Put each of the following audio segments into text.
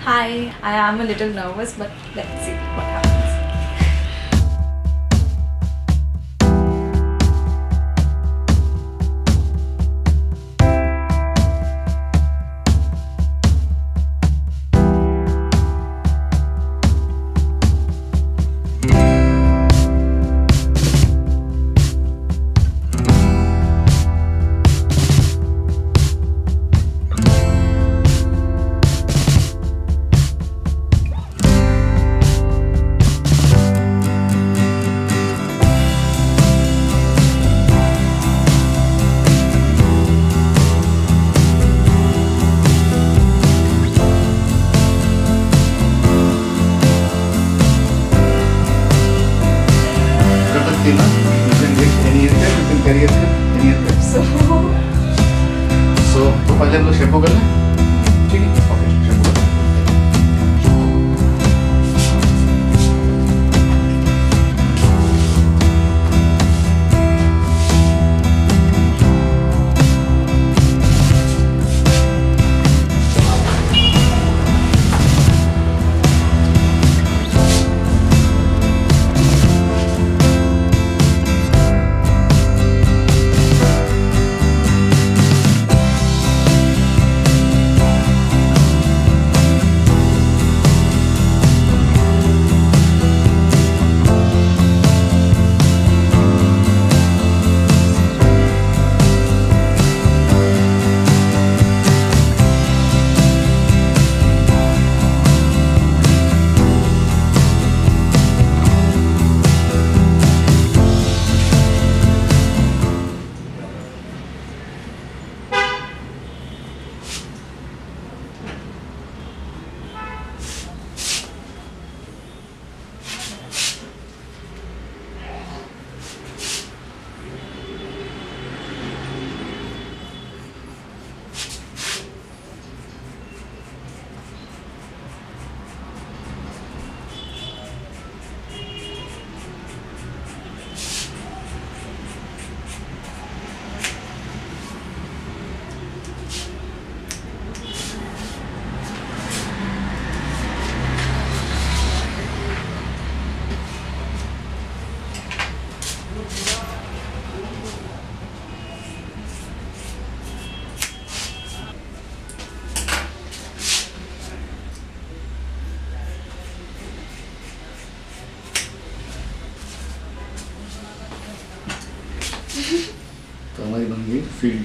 Hi, I am a little nervous, but let's see what happens. You can get any haircut, you can carry any haircut. So पहले हम लोग shampoo कर लें, ठीक है? Okay, shampoo कर लें. तो हमारी बन गई field.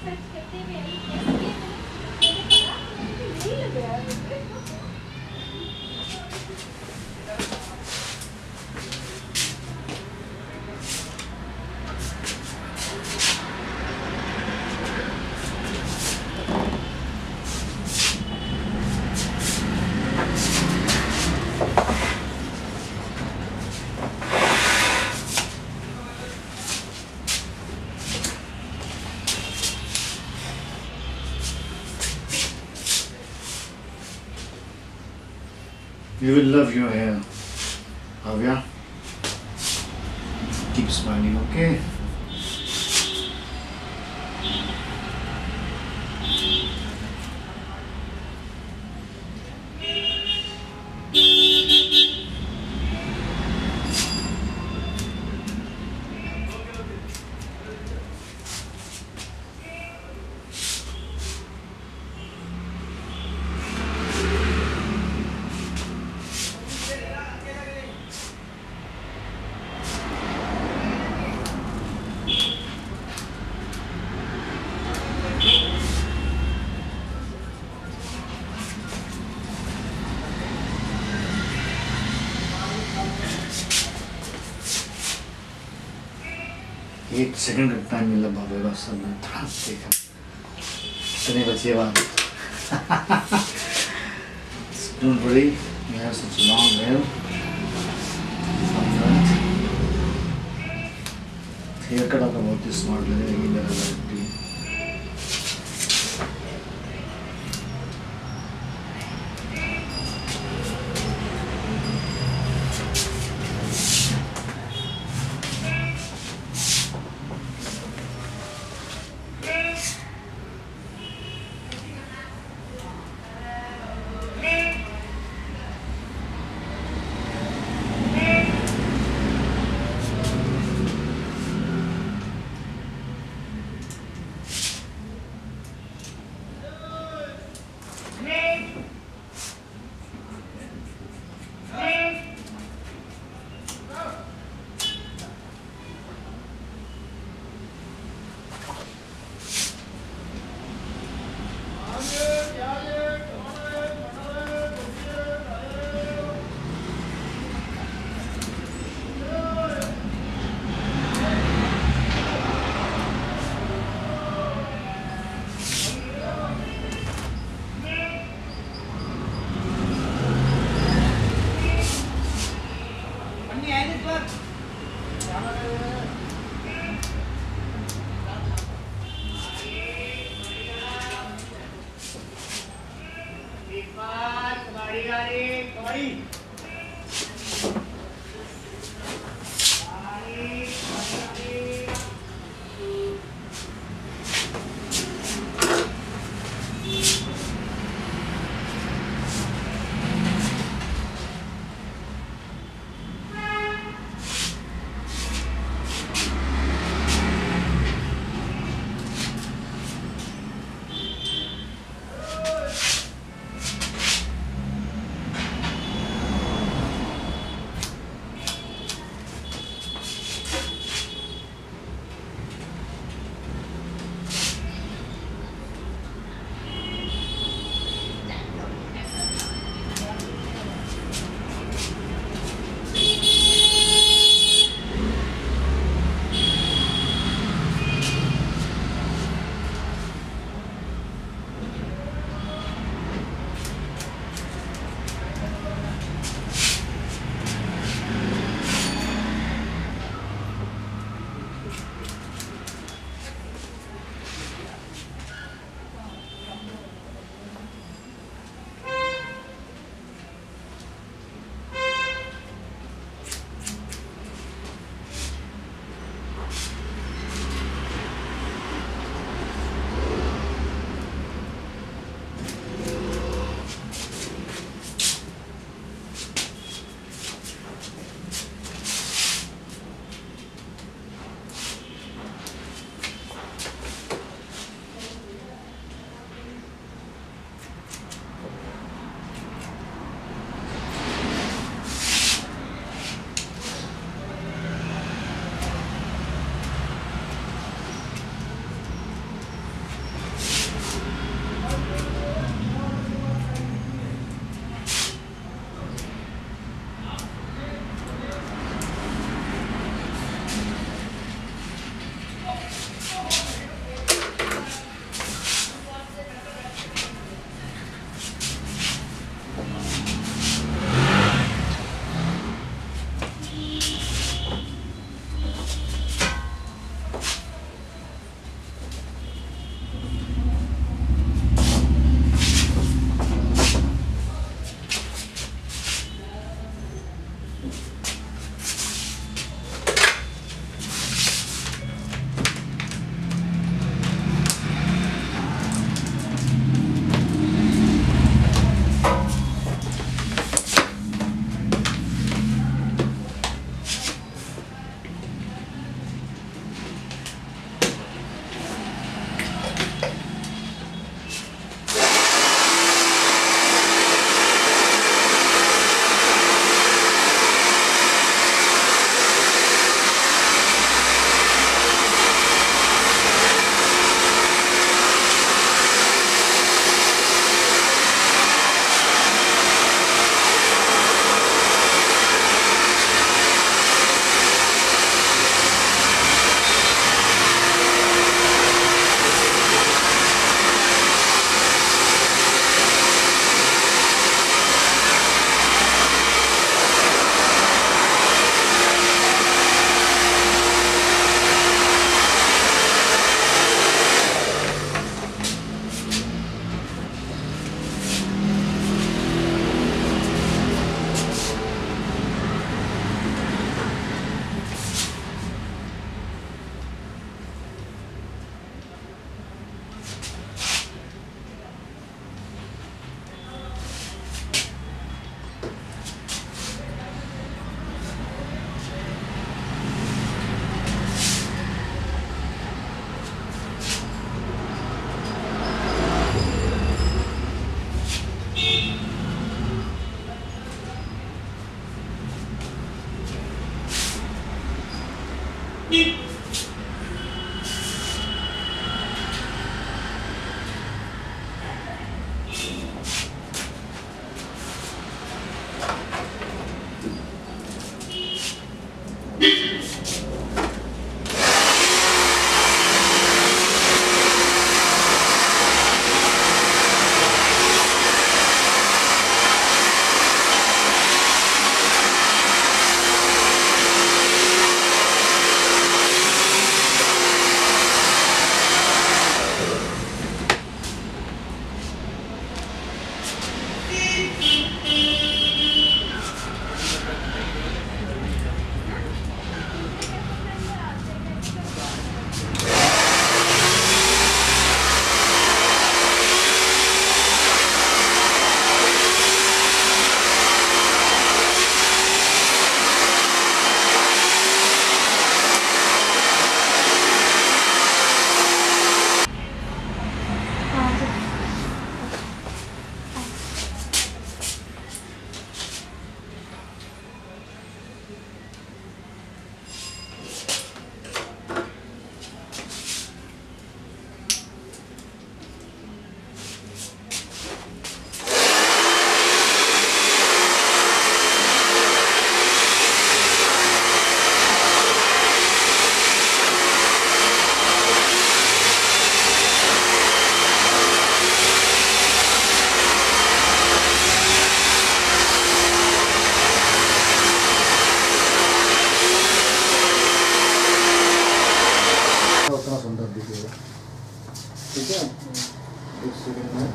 You will love your hair, Bhavya. Keep smiling, okay? एक सेकंड का टाइम मिला भावे बस हमने थोड़ा देखा इतने बचे बात don't worry you have such a long nail haircut आपका बहुत ही स्मार्ट लगेगी मेरा लगती है उतना सुंदर दिखेगा। ठीक है, एक सेकंड में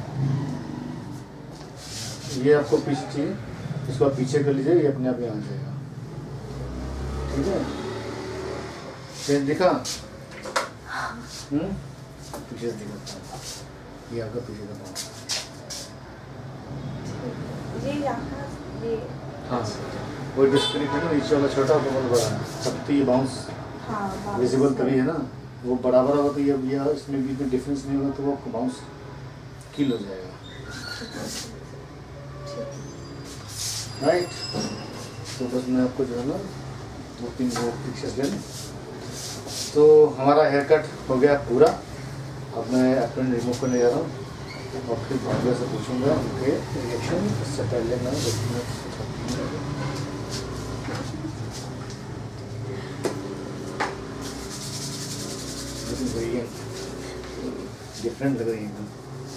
ये आपको पीछे चाहिए, इसको आप पीछे कर लीजिए, ये अपने आप यहाँ आ जाएगा। ठीक है, चेंज दिखा? पीछे दिखाता हूँ, ये आपका पीछे का पाँव। हाँ, वो डिस्क्रिप है ना, नीचे वाला छोटा बबल बड़ा है, तब तो ये बाउंस विजिबल तभी है ना, वो बराबर होगा तो ये इसमें बीच में डिफरेंस नहीं होगा तो वो आपको बाउंस किल हो जाएगा। राइट, तो बस मैं आपको जो है ना 2-3 पिक्चर्स लेना। तो हमारा हेयर कट हो गया पूरा। अब मैं एप्रन रिमूव करने जा रहा हूँ और फिर भाग्य से पूछूंगा उनके रिएक्शन। इससे पहले मैं डिफरेंट लग रही है एकदम।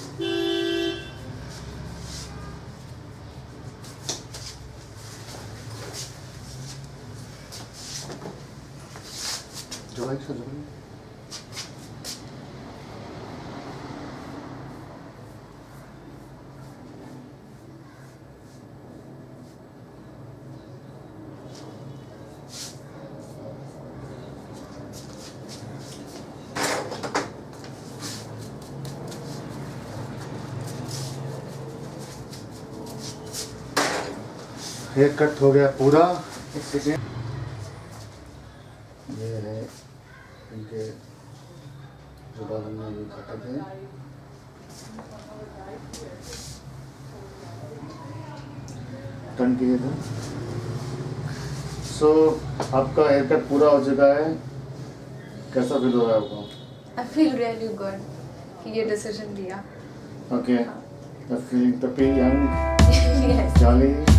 जो है सर हेयर कट हो गया पूरा। ये है इनके जो बाल हमने ये काटा थे। टर्न किए थे। सो आपका हेयर कट पूरा हो चुका है, कैसा फील हो रहा है आपको? I feel really good कि ये डिसीजन लिया। Okay, the feeling the young, Yes. jolly.